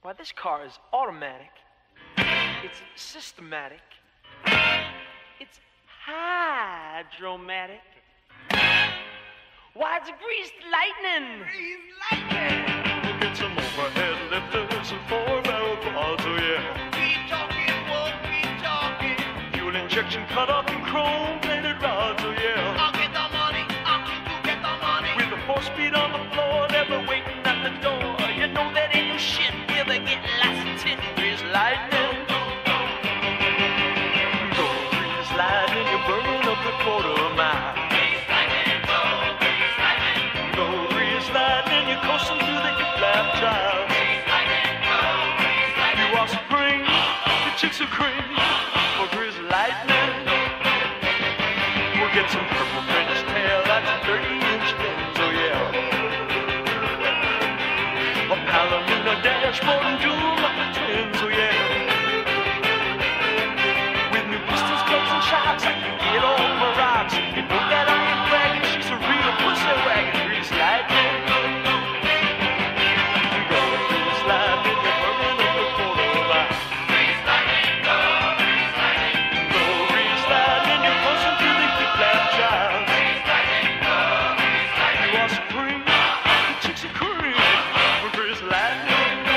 Why, this car is automatic. It's systematic. It's hydromatic. Why, it's greased lightning. Greased lightning. We'll get some overhead lifters and four-barrel quads, oh yeah. Keep talking, won't keep talking. Fuel injection cut up in chrome-plated rods, oh yeah. I'll get the money, I'll keep you get the money. With the 4-speed on the floor, never waiting at the door. You know that ain't no shit. We'll be getting lots of 10 greased lightning. Go grease lightning, you're burning up the quarter mile. Greased lightning, go, greased lightning. Go grease lightning, you're coasting through the hip-lap drive. Greased lightning, go, greased lightning. You are spring, the chicks are cream for grease lightning. We'll get some purple French tail, that's 30-inch fins, oh yeah. A Palomino dashboard and doom up the twins, oh yeah. With new pistons, clubs, and shocks, I can get all my rocks. You know that I ain't bragging, she's a real pussy wagon. Grease lightning. Go grease lightning, you're burning up the quarter mile. Greased lightning, go, greased lightning. Go grease lightning, you're pushing through the hip-lap drive. Greased lightning, go, greased lightning. You are spring, the chicks are cream for grease lightning.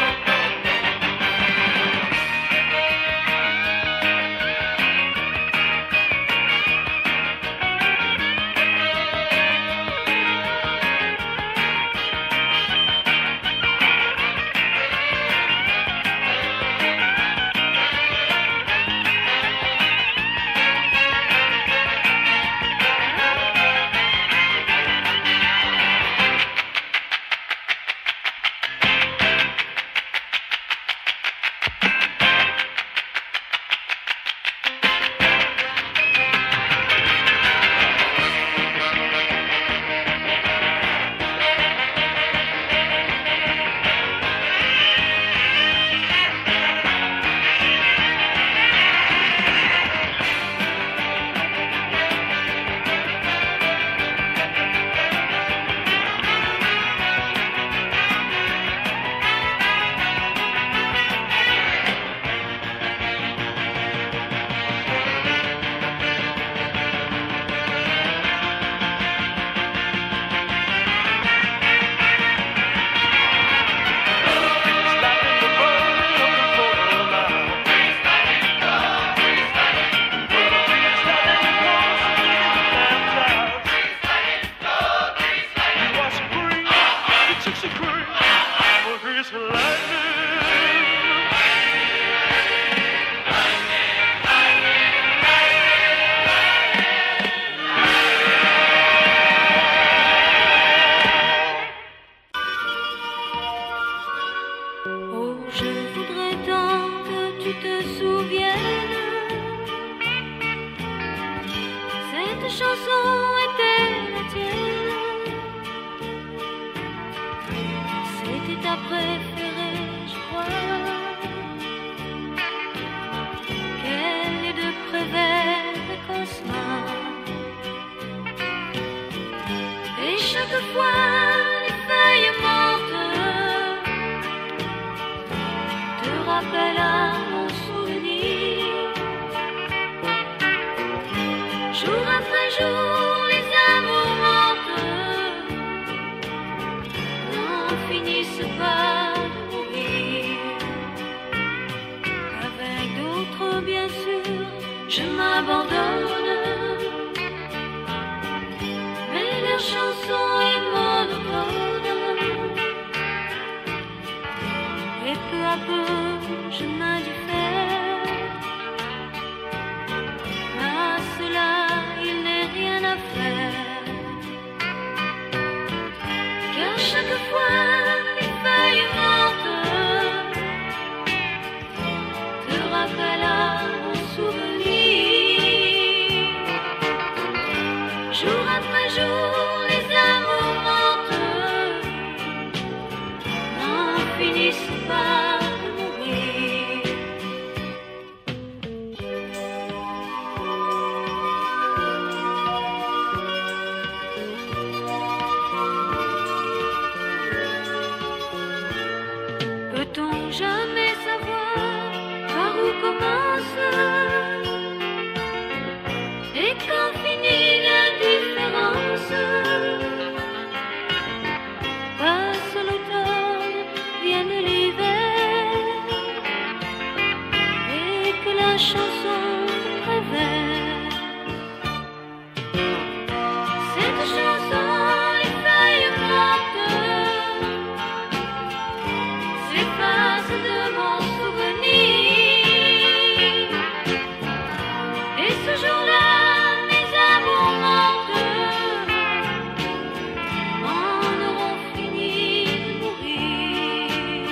Oh, je voudrais tant que tu te souviennes. Cette chanson était la tienne. C'était ta préférée, je crois. Quelle est de Prévert et Cosma. Et chaque fois les feuilles mortes te rappellent à mon souvenir. Jour après jour, les amours mortes n'en finissent pas de mourir. Avec d'autres, bien sûr, je m'abandonne. Mais leur chanson est monotone. Et peu à peu, je m'indiffère. À cela, il n'est rien à faire. Car chaque fois, les feuilles mortes te rappellent à mon souvenir. Jour après jour, les amours mortes n'en finissent pas de mourir. commence et quand finit l'indifférence. Passe l'automne, vienne l'hiver, et que la chanson prévère. Cette chanson, les feuilles mortes s'effacent de mon souvenir. Et ce jour-là, mes amours mortes en auront fini de mourir.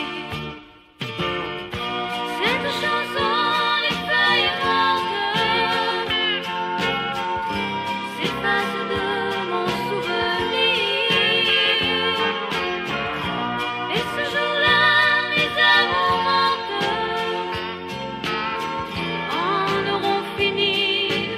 Cette chanson, les feuilles mortes s'effacent de mon souvenir. Et ce jour-là, mes amours mortes en auront fini de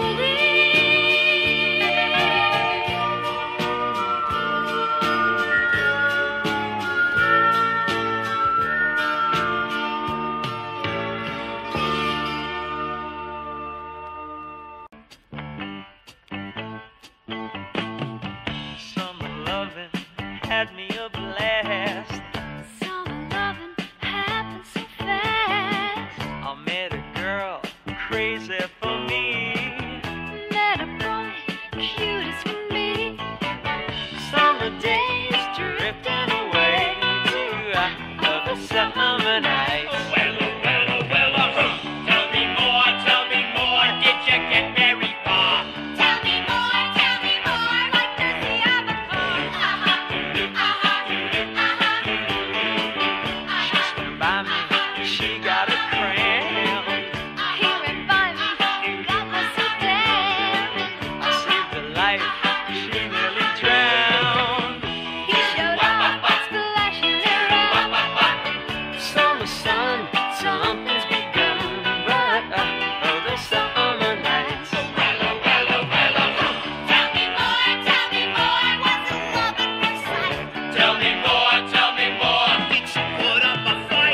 Summer loving had me a blast. Summer loving happened so fast. I met a girl crazy for me. Met a boy cute as can be. Summer days drifting away to other summer nights. Tell me more, did you get very far? Tell me more, what does he have a She stood by me, she got a cramp. He ran by me, got me so damn. I saved her life, she nearly drowned. He showed up, splashing around. Summer sun, something's begun, but other summer nights. Tell me more, what's the love at first sight? Tell me more, did you put up a fight?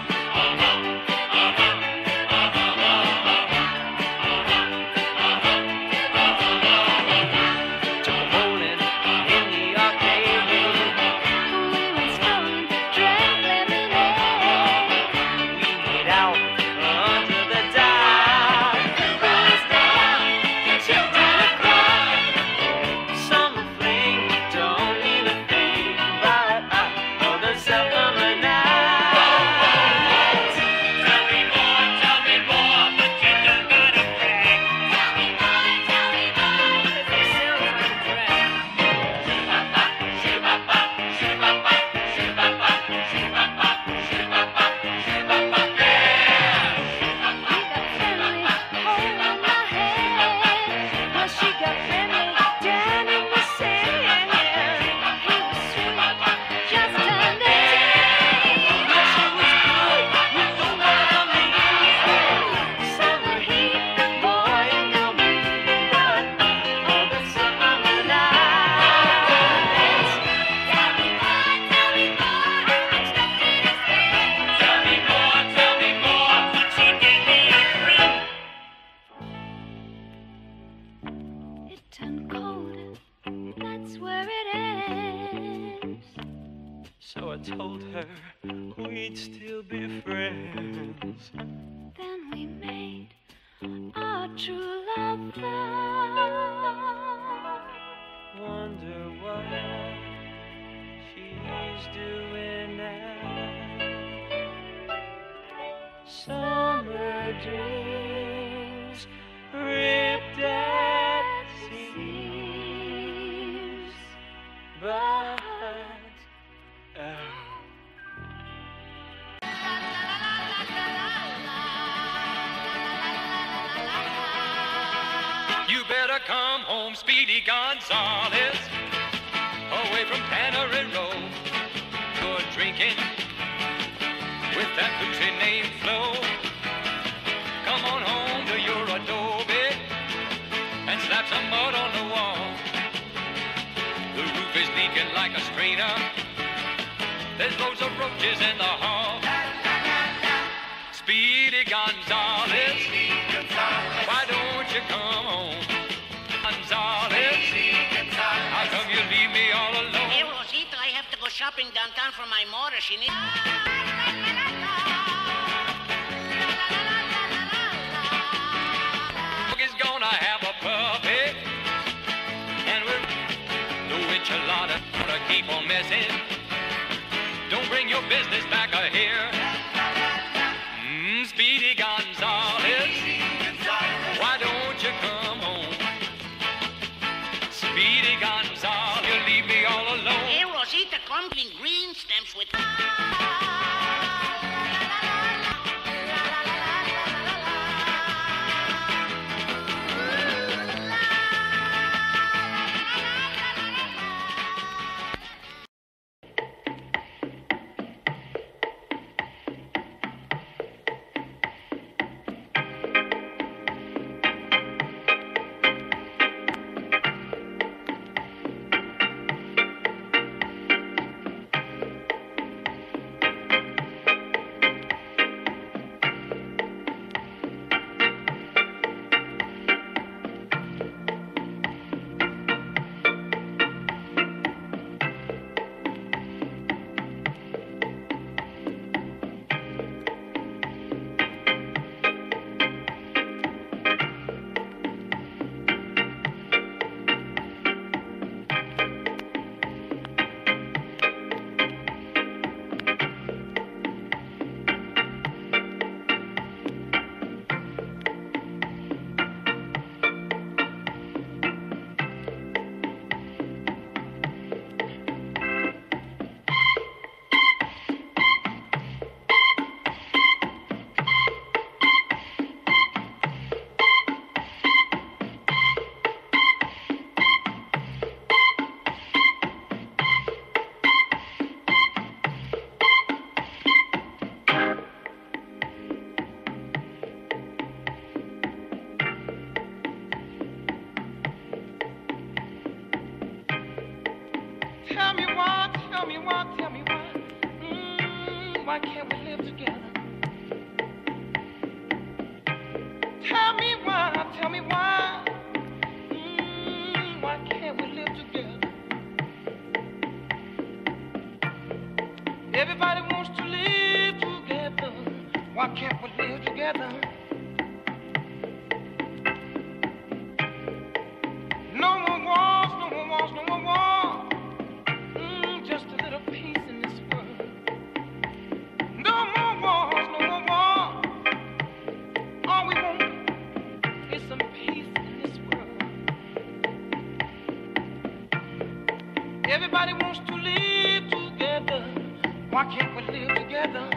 Bowling in the arcade, We went strolling, drank lemonade. we made out under the dark. Rose down till 10 o'clock. Summer fling don't mean a thing, but other summer nights. Tell me more, but you don't gotta brag. Tell me more, it sounds like a drag. He got friendly, holding my hand. Well, she got friendly, down in the sand. He was sweet, just under 10. Well, she was good, you know what I mean. Summer heat, boy, and girl meet, but Other summer nights. tell me more, I'm stuck in his head. Tell me more, but you gave me a ring. It turned cold, that's where it ends. So I told her we'd still be friends. Then we made our true love vow. Wonder what she's doing now. Summer dreams ripped at seams, but You better come home, Speedy Gonzales, away from Tannery Row. Good drinking with that boozy named Flo. Come on home to your adobe and slap some mud on the wall. The roof is leaking like a strainer. There's loads of roaches in the hall. Speedy Gonzales, why don't you come home? Gonzales, how come you leave me all alone? Hey, Rosita, I have to go shopping downtown for my mother. She needs... He's gonna have a puppy, and we're no enchilada, gonna keep on messing. Don't bring your business back here. Speedy Gonzales, why don't you come home? Speedy Gonzales, you leave me all alone. Hey, Rosita, come in green stamps with... Why can't we live together? Tell me why, why can't we live together? Everybody wants to live together. Why can't we live together? No more wars, no more wars, no more wars. Just a little peace in this world. No more wars, no more wars. All we want is some peace in this world. Everybody wants to live together. Why can't we live together?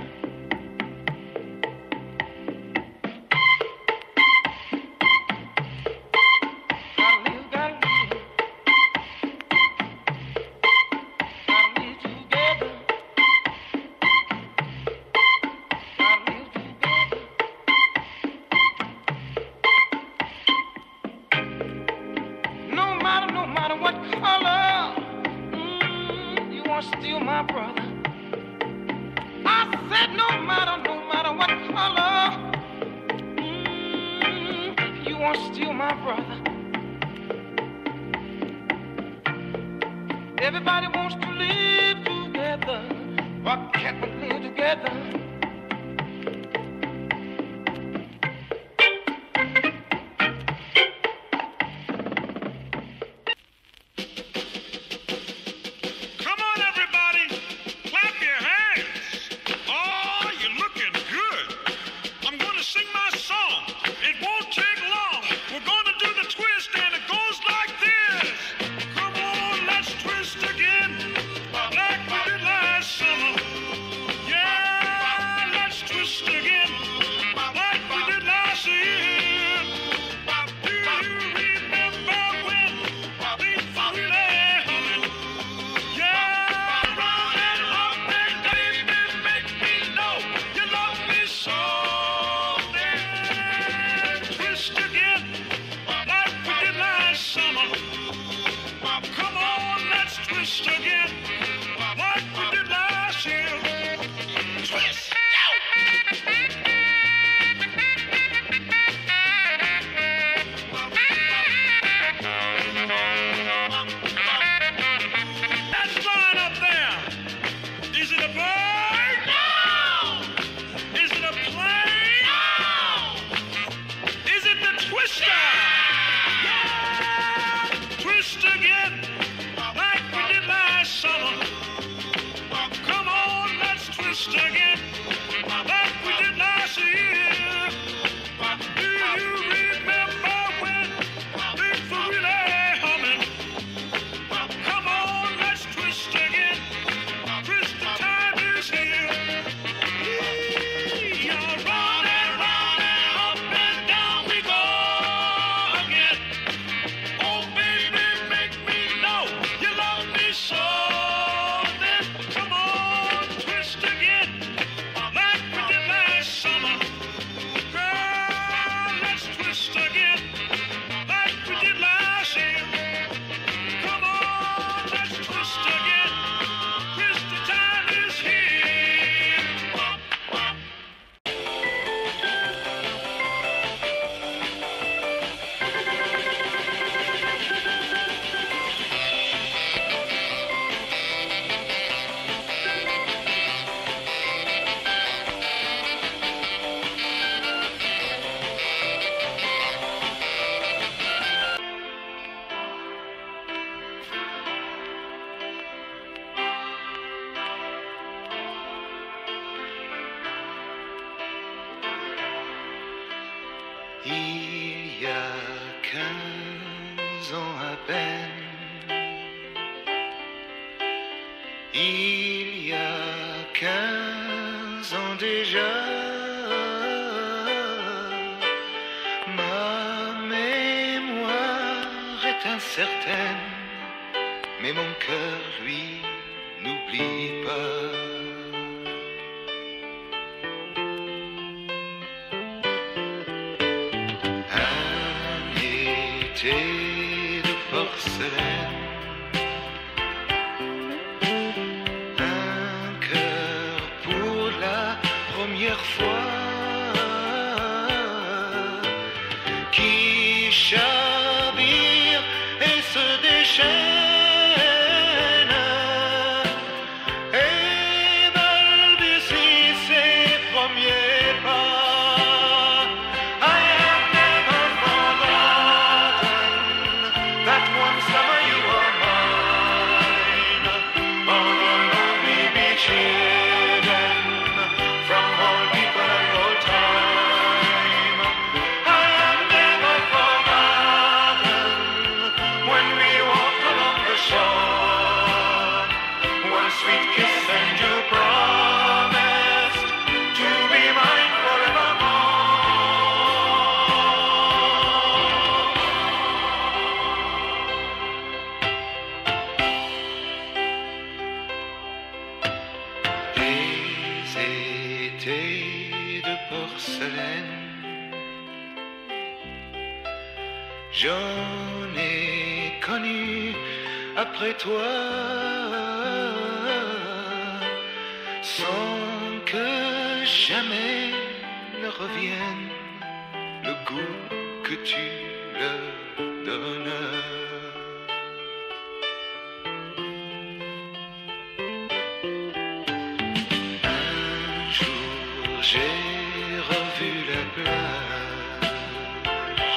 Still my brother. I said no matter what color, you are still my brother. Everybody wants to live together. Why can't we live together? Like we did last summer. Yeah. Il y a 15 ans à peine, il y a 15 ans déjà, ma mémoire est incertaine, mais mon cœur, lui, n'oublie pas. De porcelaine, un cœur pour la première fois qui chavire et se déchaîne et balbutie ses premiers pas. That one summer you were mine, on a lonely beach hidden from all people and all time. I have never forgotten when we walked along the shore, one sweet kiss and you promised to be mine forevermore. De porcelaine, j'en ai connu après toi, sans que jamais ne revienne le goût que tu leur donnes. J'ai revu la plage,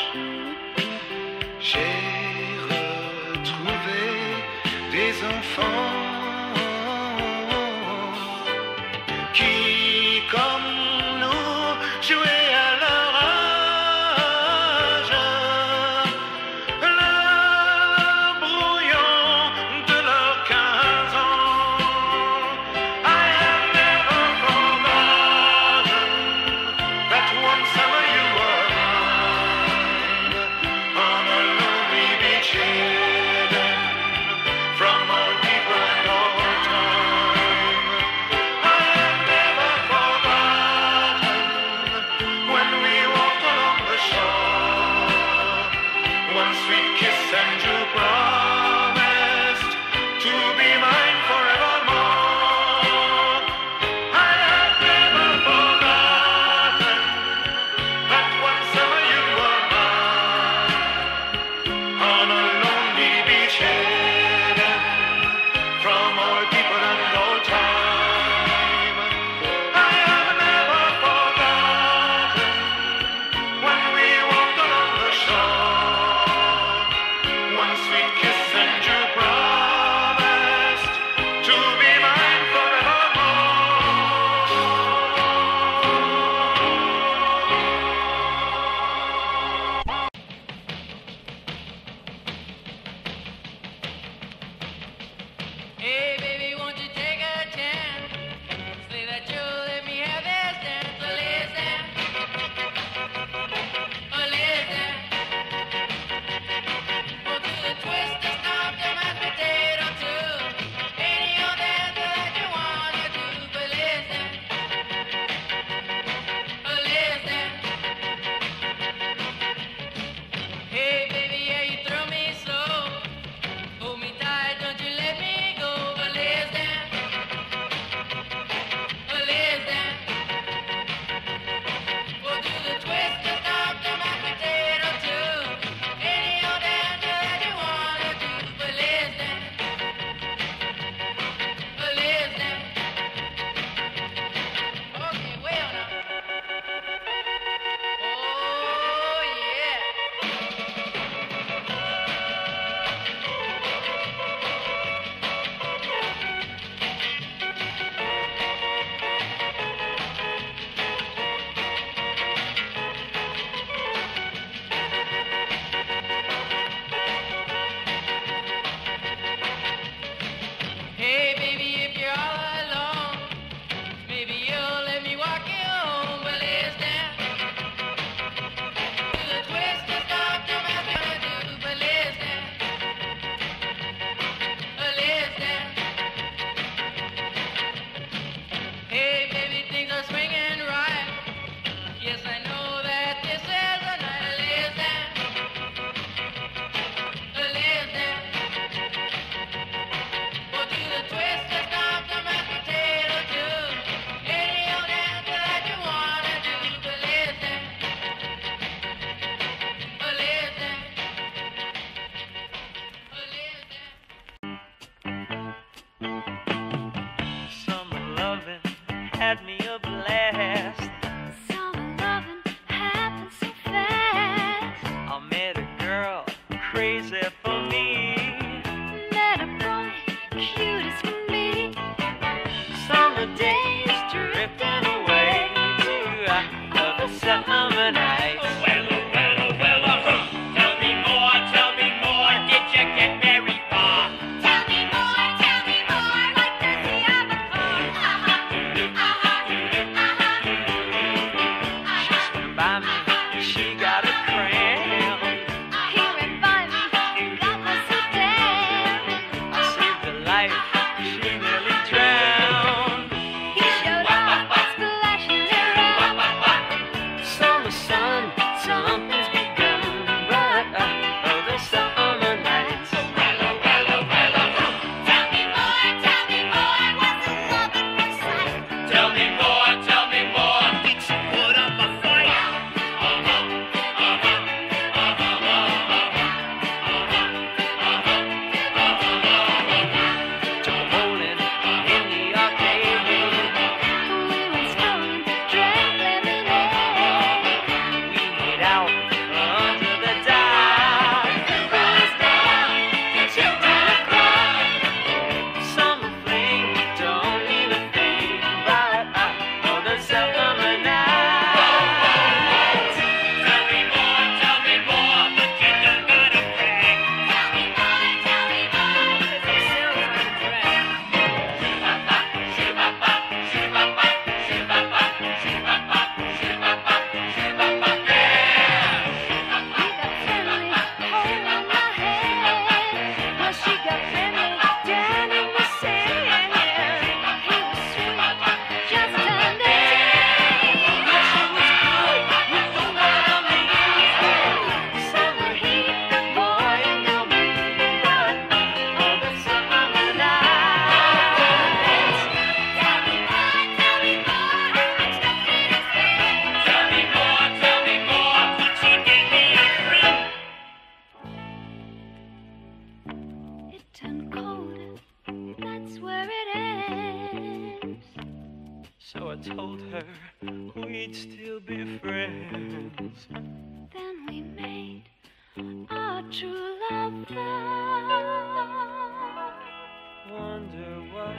j'ai retrouvé des enfants qui, comme nous, jouaient à leur âge, le brouillon de leurs 15 ans. I have never forgotten had me a blast. Summer loving happened so fast. I met a girl crazy for me. Met a boy cute as can be. Summer days drifting away to the summer nights. Tell me more, did you get very far? Tell me more, like does he have a car? She stood by me, she got a cramp. He ran by me, got my sedan. I saved her life, she nearly drowned. He showed up, splashing around. Summer sun, something's begun, but the summer nights. Tell me more, what's the love at first sight? Tell me more, did you put up a fight? Took a bowling in the arcade. We went strolling, drank lemonade. We made out under the dark. Rose down till 10 o'clock. Summer fling don't mean a thing, but the summer nights. Tell me more, but you don't gotta brag. He got friendly, holding my hand. Well, she got friendly, down in the sand. He was sweet, just turned 18. You know what I mean? Summer heat, boy, you know me. All the summer nights. Tell me more, I'm stuck in his head. Tell me more, would you give me a friend? It turned colder, that's where it ends. So I told her we'd still be friends. Then we made our true love vow. Wonder what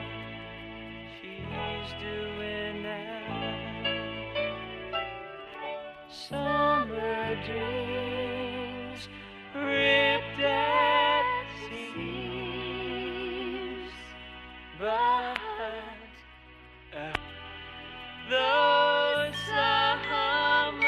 she's doing now. Summer dreams ripped at seams, but those summer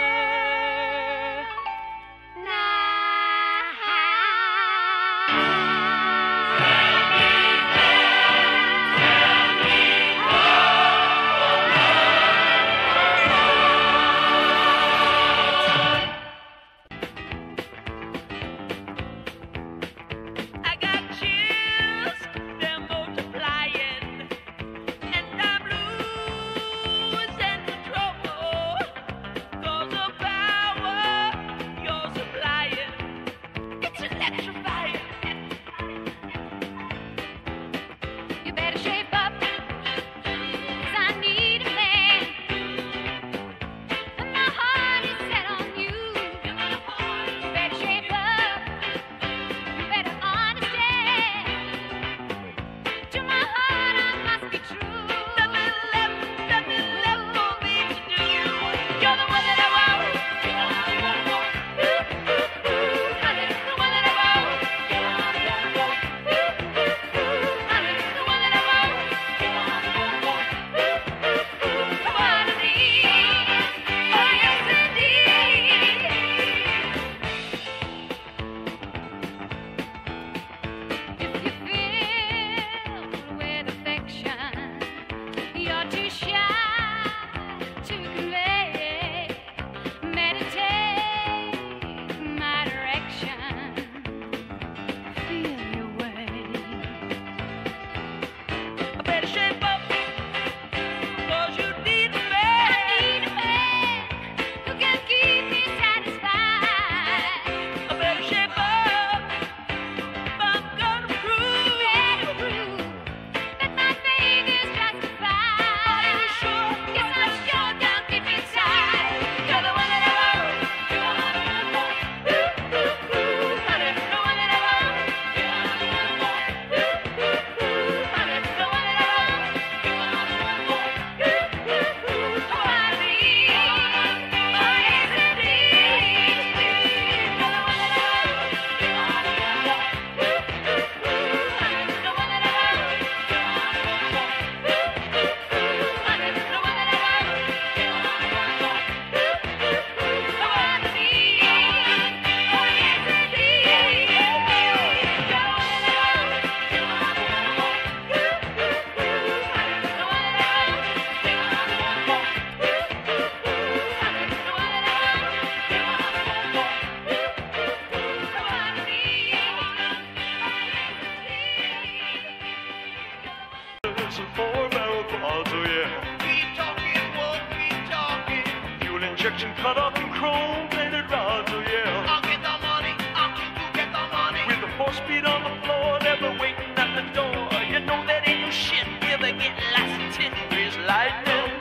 injection cut up in chrome plated rods, oh yeah. I'll get the money, Uncle, you get the money. With the 4-speed on the floor, never waiting at the door. You know that ain't no shit, never get lots of tin grease lightning.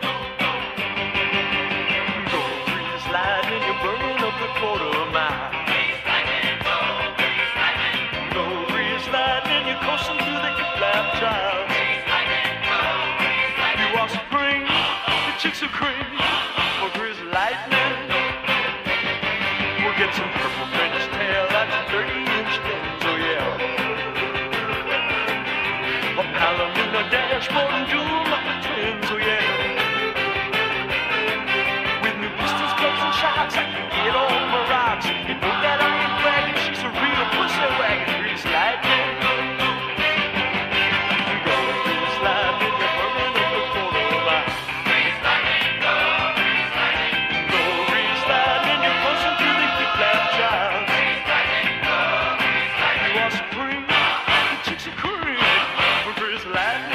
Go grease lightning, you're burning up a quarter mile. Go grease lightning, you're coursing through the hip-lap trials. You are spring, the chicks are cream. For grease lightning, we'll get some purple French tail, that's 30-inch fins, oh yeah. A Palomino dashboard and jewel up the twins, oh yeah. With new pistols, clubs, and shocks, I can get on my rocks. You know that I ain't bragging, she's a real pussy wagon. Grease lightning, go grease lightning, you're burning up the quarter mile. Go grease lightning, you're pushing through the hip-lap child. You are spring, the chicks are cream, for grease lightning.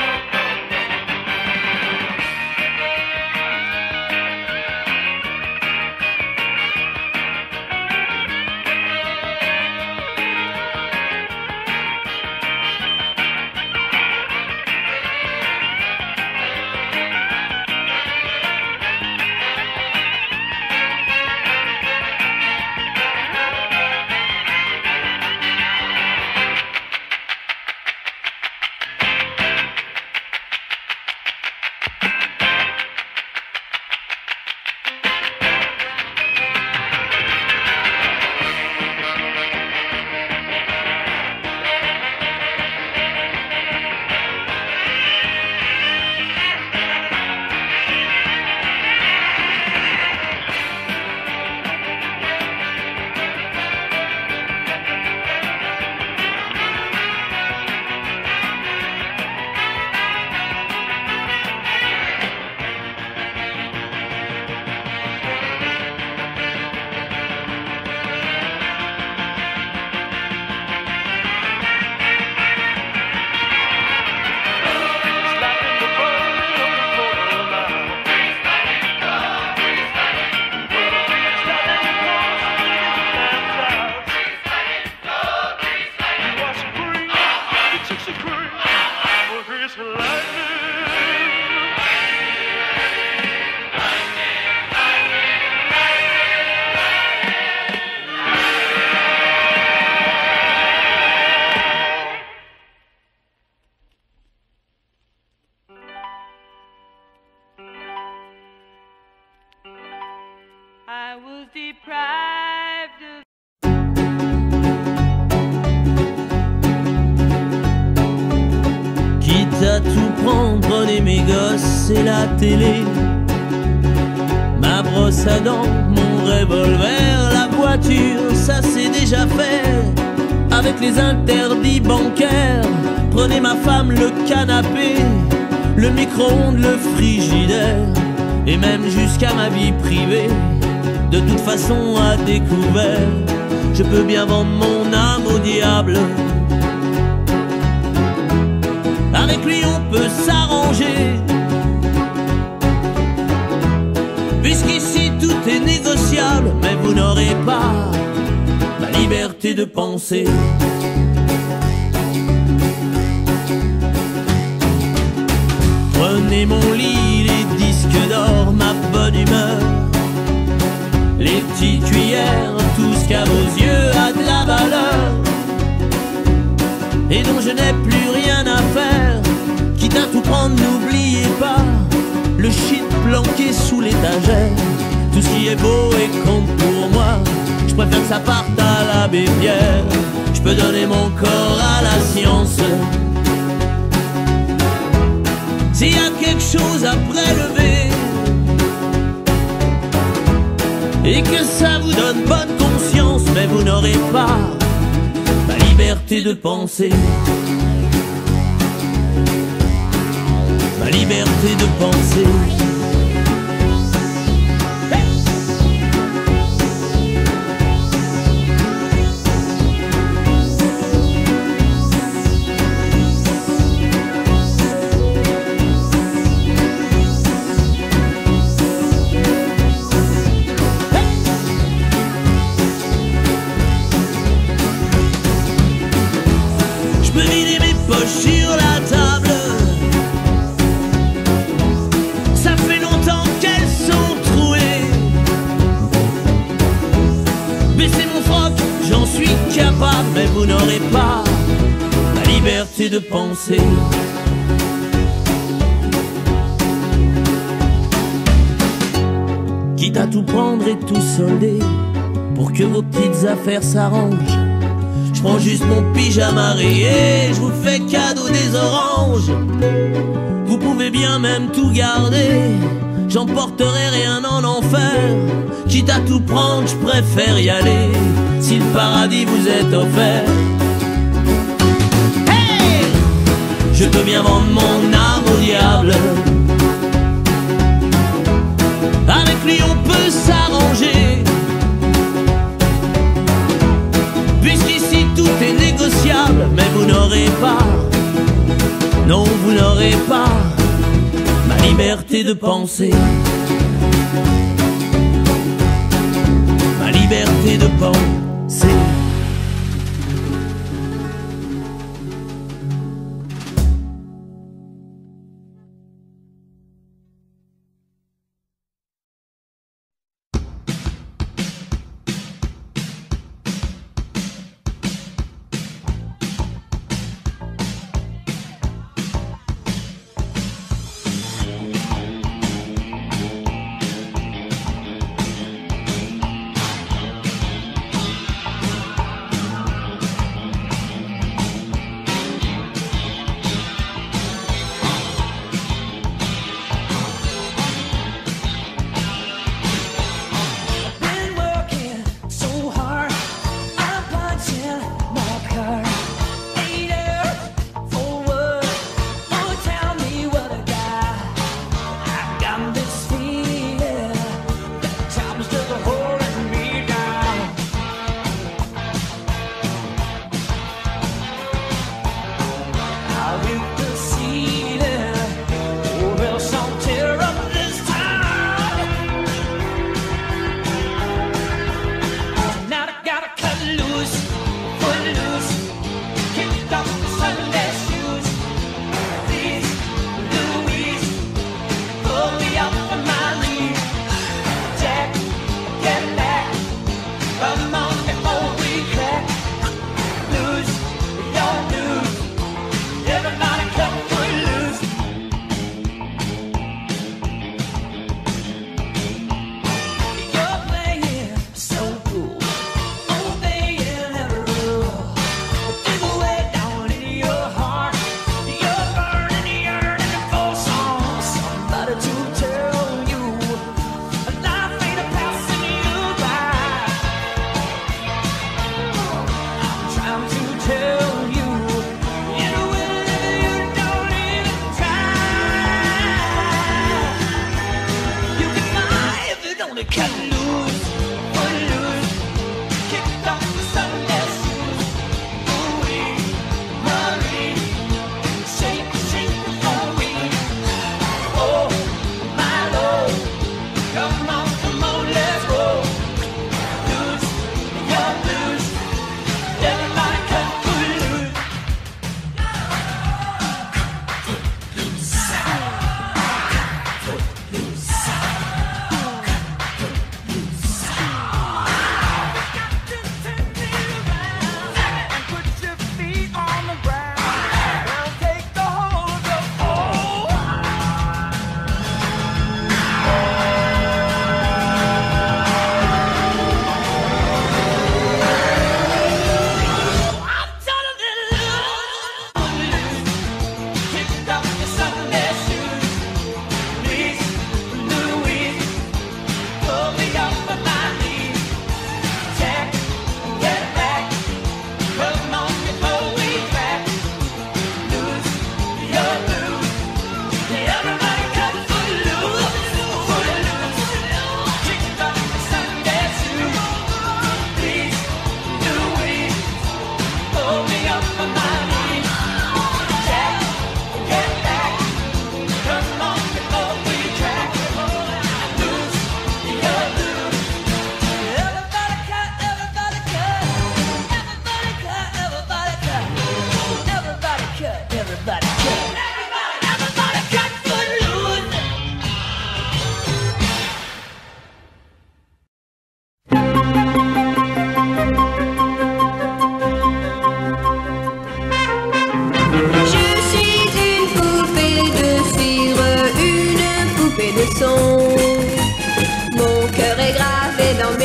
I was deprived of Quitte à tout prendre, prenez mes gosses et la télé, ma brosse à dents, mon revolver, la voiture, ça c'est déjà fait. Avec les interdits bancaires, prenez ma femme, le canapé, le micro-ondes, le frigidaire, et même jusqu'à ma vie privée. De toute façon à découvert, je peux bien vendre mon âme au diable. Avec lui on peut s'arranger, puisqu'ici tout est négociable. Mais vous n'aurez pas ma liberté de penser. Prenez mon lit, les disques d'or, ma bonne humeur, les petites cuillères, tout ce qu'à vos yeux a de la valeur et dont je n'ai plus rien à faire. Quitte à tout prendre, n'oubliez pas le shit planqué sous l'étagère. Tout ce qui est beau et compte pour moi, je préfère que ça parte à l'abbé Pierre. Je peux donner mon corps à la science. S'il y a quelque chose à prélever et que ça vous donne bonne conscience, mais vous n'aurez pas ma liberté de penser. Ma liberté de penser. vous n'aurez pas la liberté de penser. Quitte à tout prendre et tout solder pour que vos petites affaires s'arrangent, je prends juste mon pyjama rayé, je vous fais cadeau des oranges. Vous pouvez bien même tout garder, j'emporterai rien en enfer. Quitte à tout prendre, je préfère y aller si le paradis vous est offert. Hey! Je peux bien vendre mon âme au diable, avec lui on peut s'arranger, puisqu'ici tout est négociable. Mais vous n'aurez pas, non vous n'aurez pas ma liberté de penser. Ma liberté de penser.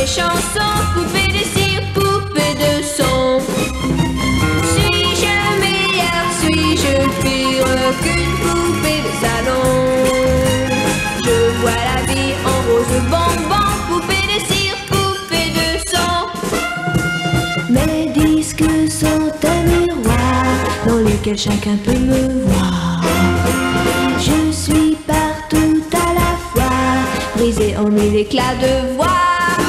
chansons, poupée de cire, poupée de son. Suis-je meilleure, suis-je pire qu'une poupée de salon? Je vois la vie en rose bonbon, poupée de cire, poupée de son. Mes disques sont un miroir dans lequel chacun peut me voir. Je suis partout à la fois, brisée en mille éclats de voix.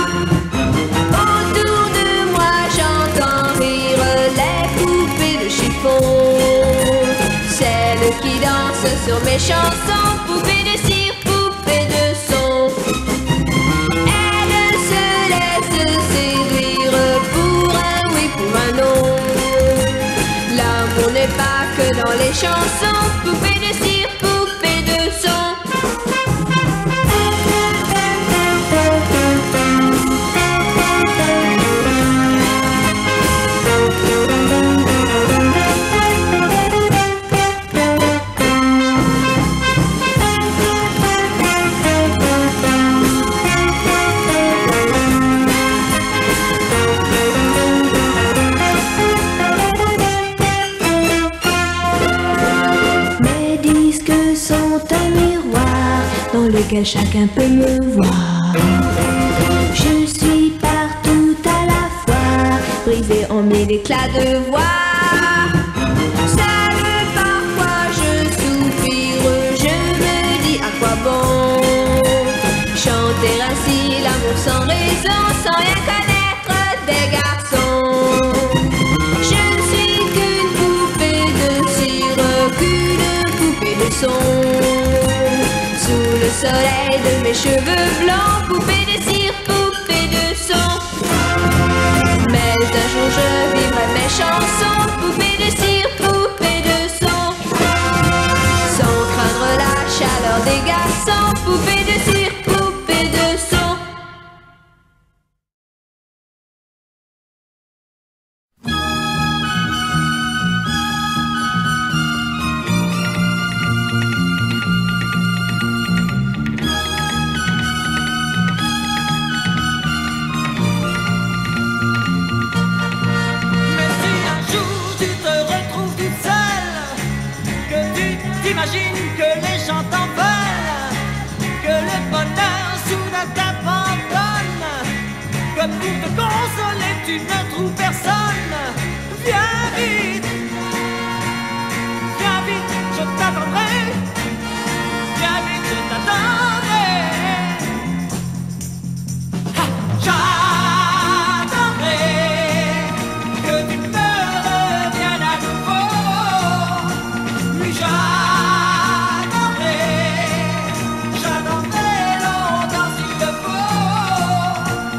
Autour de moi j'entends rire les poupées de chiffon, celles qui dansent sur mes chansons, poupées de cire, poupées de son. Elles se laissent séduire pour un oui, pour un non. L'amour n'est pas que dans les chansons, poupées de cire, poupées de son. Mes disques sont un miroir dans lequel chacun peut me voir. Je suis partout à la fois, brisée en mille éclats de voix. Seule parfois je soupire, je me dis à quoi bon chanter ainsi l'amour sans raison, sans rien connaître des garçons. Je ne suis qu'une poupée de cire, qu'une poupée de son. Sous le soleil de mes cheveux blancs, poupée de cire, poupée de son. Mais un jour je vivrai mes chansons, poupée de cire, poupée de son. Sans craindre la chaleur des garçons, poupée de cire, poupée de son. Mais si un jour tu te retrouves toute seule, que tu t'imagines que les gens t'en veulent, que le bonheur soudain t'abandonne, que pour te consoler tu ne trouves personne, viens vite, je t'attendrai, viens vite, je t'attendrai. Ha! J'attendrai que tu me reviennes à nouveau. Oui, j'attendrai longtemps s'il le faut.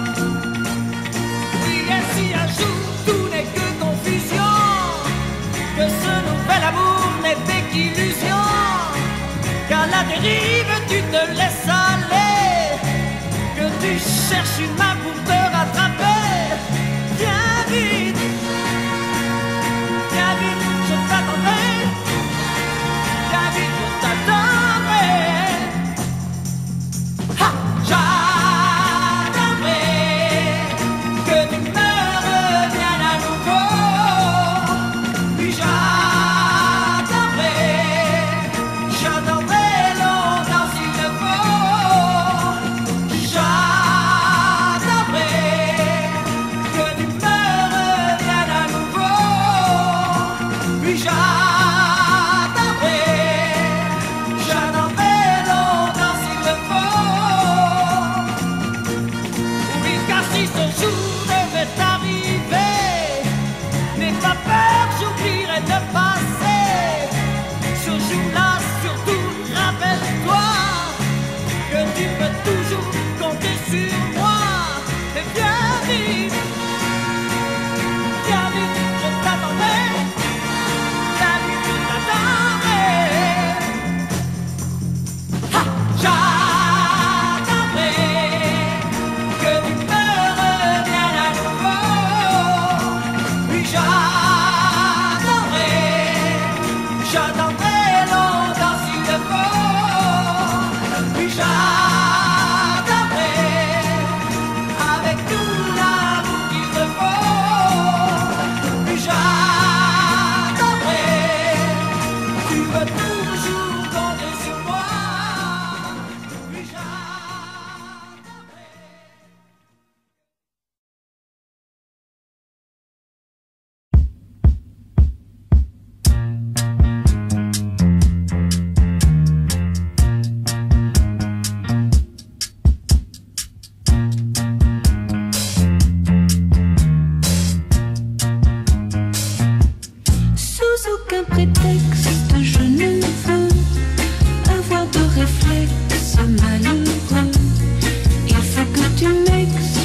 Oui, et si un jour tout n'est que confusion, que ce nouvel amour n'est qu'illusion, qu'à la dérive tu te laisses aller, que tu cherches une main pour te rattraper, viens vite, je t'attendrai, viens vite, je t'attendrai. Ha! J'attendrai que tu me reviennes à nouveau. Oui, j'attendrai longtemps s'il le faut. J'attendrai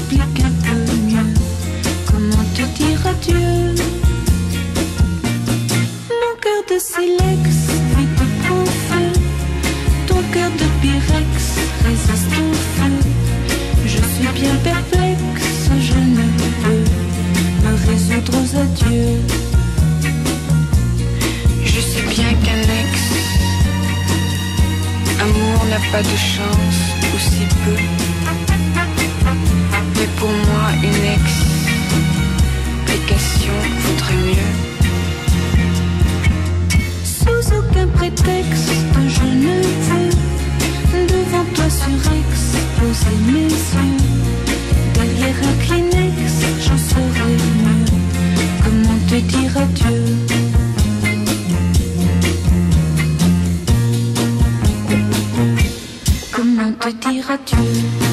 explique un peu mieux comment te dire adieu. Mon cœur de silex vite prend feu. Ton cœur de pyrex résiste au feu. Je suis bien perplexe, je ne peux me résoudre aux adieux. Je sais bien qu'un ex amour n'a pas de chance, ou si peu. Mais pour moi, une explication vaudrait mieux. Sous aucun prétexte, je ne veux devant toi surexposer mes yeux. Derrière un Kleenex, j'en saurais mieux comment te dire adieu. Comment te dire adieu?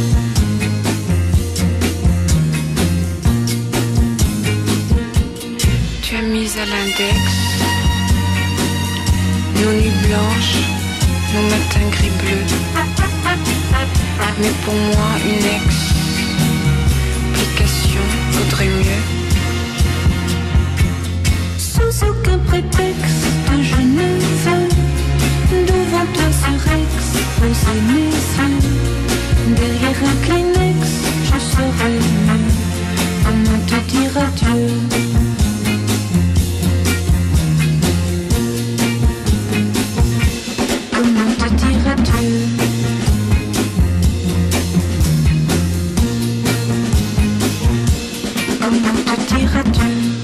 Tu as mis à l'index nos nuits blanches, nos matins gris-bleus. Mais pour moi, une explication vaudrait mieux. Sous aucun prétexte, je ne veux devant toi surexposer mes yeux. Derrière un Kleenex, je saurais mieux comment te dire adieu. Comment te dire adieu? Comment te dire adieu?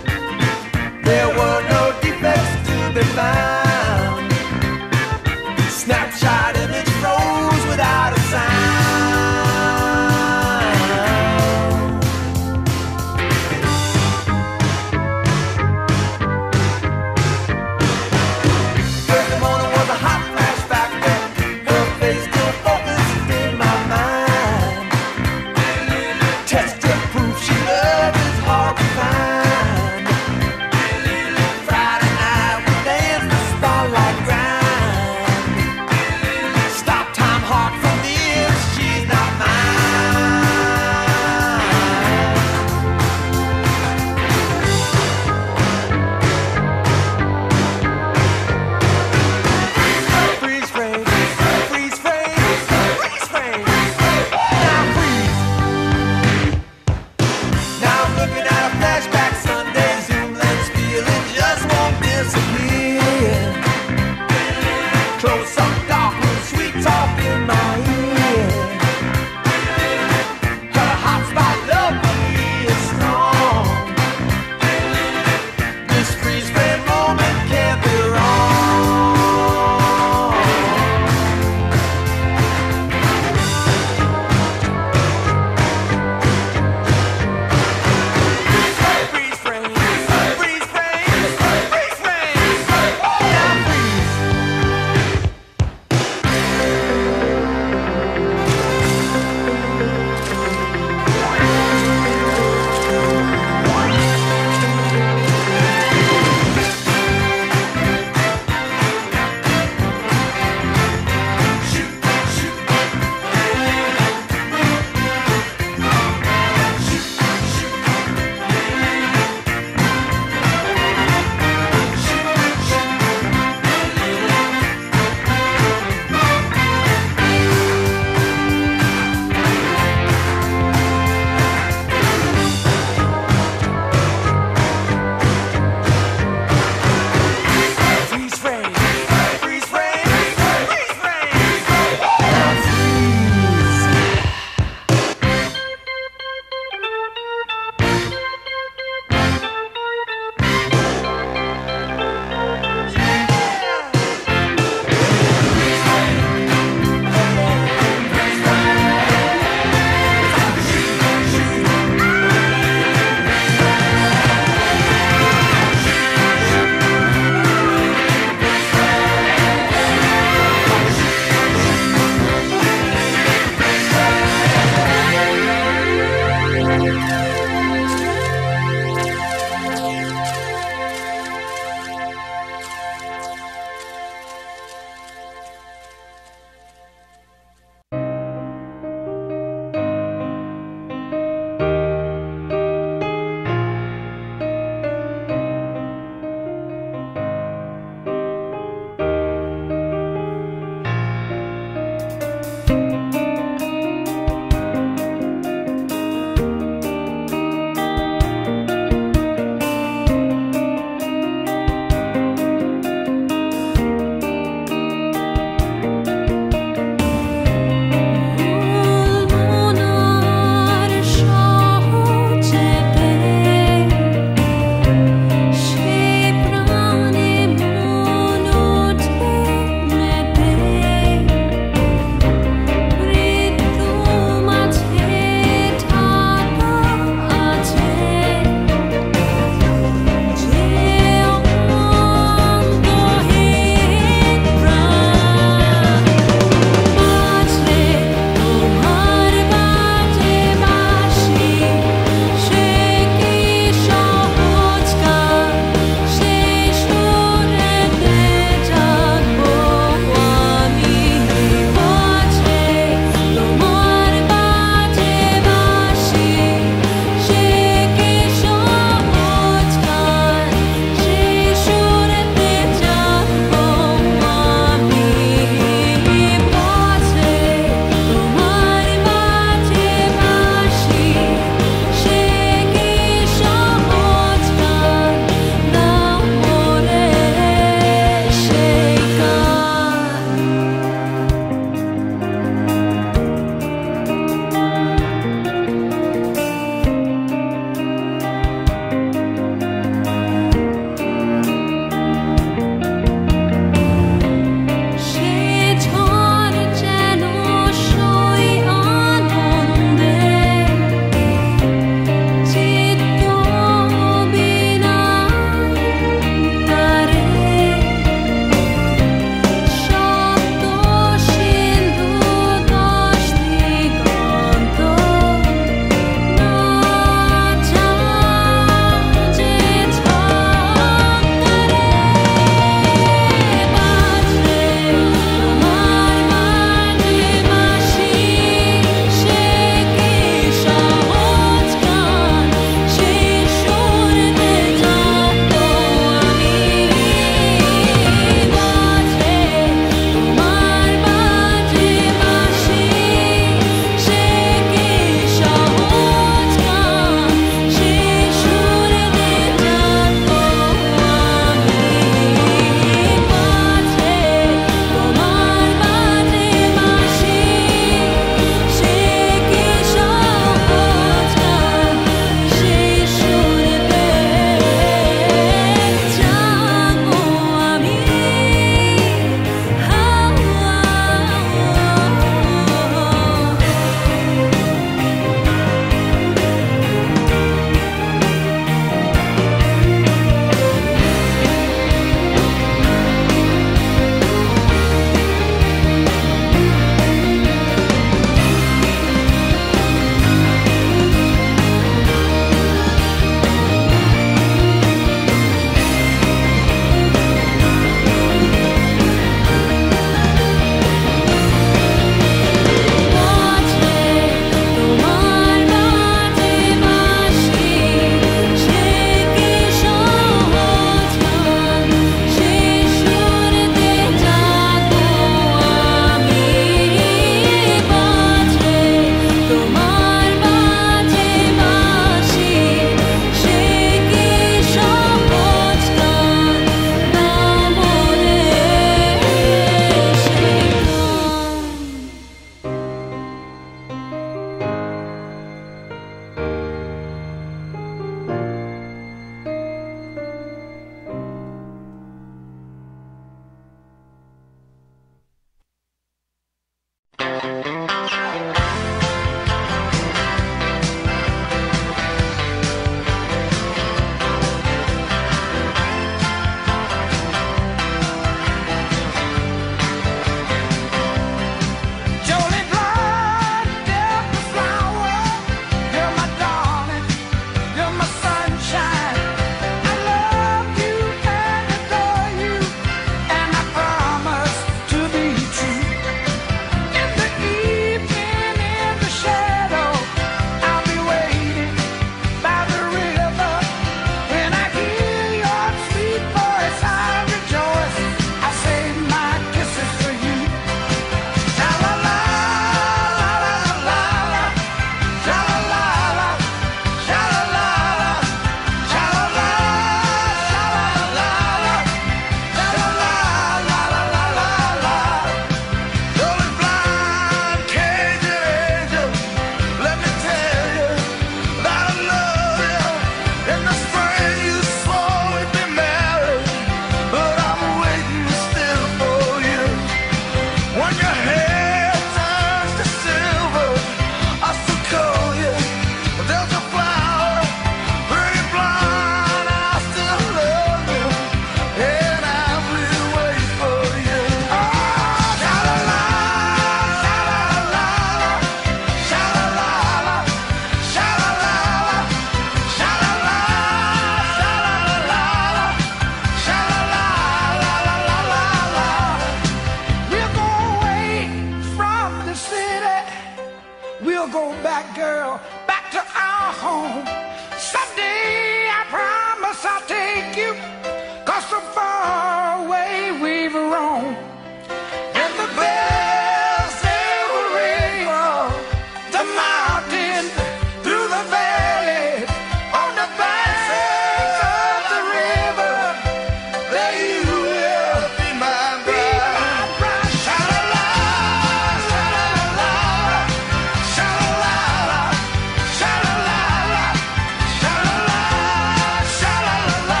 city. We'll go back, girl, back to our home. Someday I promise I'll take you, 'cause so far away we've roamed. And the bells they will ring from the mountain through the valley, on the banks of the river. There you will be my bride. Sha-la-la, sha-la-la-la, sha-la-la-la, sha-la-la-la, sha-la-la, sha-la-la-la,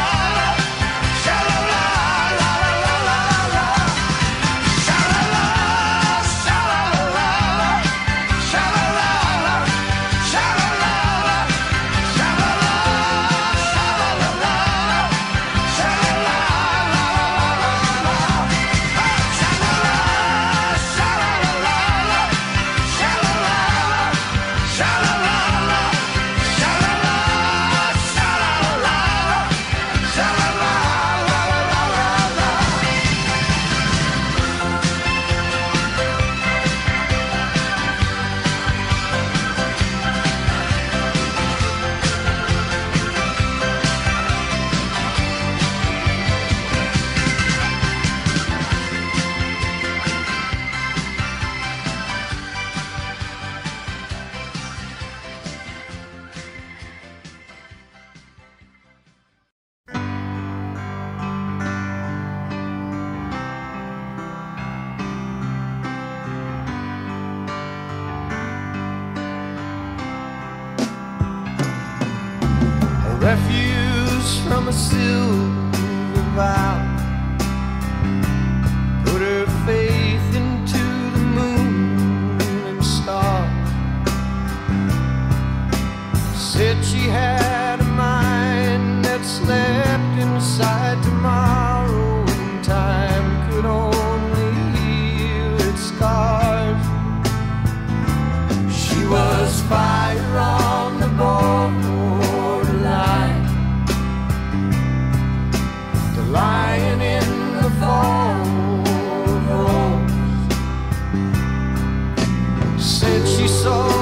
sha-la-la-la-la-la-la-la. Sha-la-la, sha-la-la-la, sha-la-la-la, sha-la-la-la, refuse from a silver vow, put her faith into the moon and stars. Said she had a mind that slept inside tomorrow, and time could only heal its scars. She was fire on the borderline, the lion in the fall of rose. Said she saw